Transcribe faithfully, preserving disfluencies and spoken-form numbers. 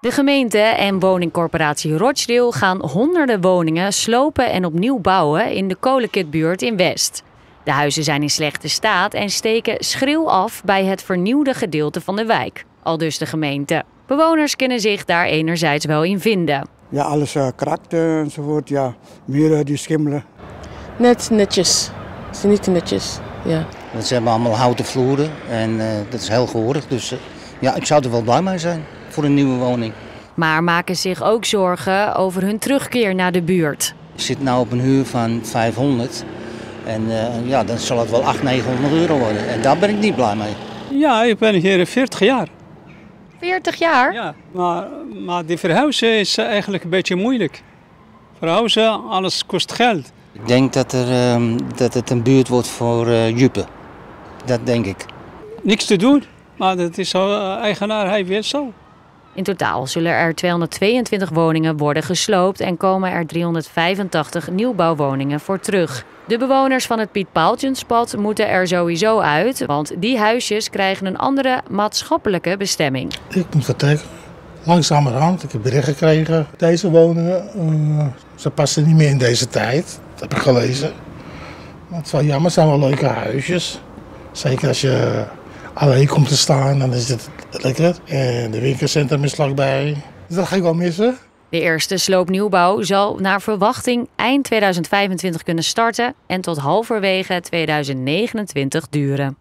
De gemeente en woningcorporatie Rochdale gaan honderden woningen slopen en opnieuw bouwen in de kolenkitbuurt in West. De huizen zijn in slechte staat en steken schril af bij het vernieuwde gedeelte van de wijk, aldus de gemeente. Bewoners kunnen zich daar enerzijds wel in vinden. Ja, alles uh, krakt uh, enzovoort. Ja, muren die schimmelen. Net netjes. Het is niet netjes, ja. Ze hebben allemaal houten vloeren en uh, dat is heel gehoorig. Dus uh, ja, ik zou er wel blij mee zijn voor een nieuwe woning. Maar maken zich ook zorgen over hun terugkeer naar de buurt. Ik zit nu op een huur van vijfhonderd en uh, ja, dan zal het wel achthonderd, negenhonderd euro worden. En daar ben ik niet blij mee. Ja, ik ben hier veertig jaar. veertig jaar? Ja, maar, maar die verhuizen is eigenlijk een beetje moeilijk. Verhuizen, alles kost geld. Ik denk dat, er, um, dat het een buurt wordt voor uh, Juppen. Dat denk ik. Niks te doen, maar dat is zo, uh, eigenaar, hij wil zo. In totaal zullen er tweehonderdtweeëntwintig woningen worden gesloopt en komen er driehonderdvijfentachtig nieuwbouwwoningen voor terug. De bewoners van het Piet Paaltjenspad moeten er sowieso uit, want die huisjes krijgen een andere maatschappelijke bestemming. Ik moet vertrekken. Langzamerhand, ik heb bericht gekregen. Deze woningen, uh, ze passen niet meer in deze tijd. Dat heb ik gelezen. Maar het is wel jammer, het zijn wel leuke huisjes. Zeker als je alleen komt te staan, dan is het lekker. En de winkelcentrum is vlakbij. Dus dat ga ik wel missen. De eerste sloopnieuwbouw zal naar verwachting eind tweeduizend vijfentwintig kunnen starten en tot halverwege tweeduizend negenentwintig duren.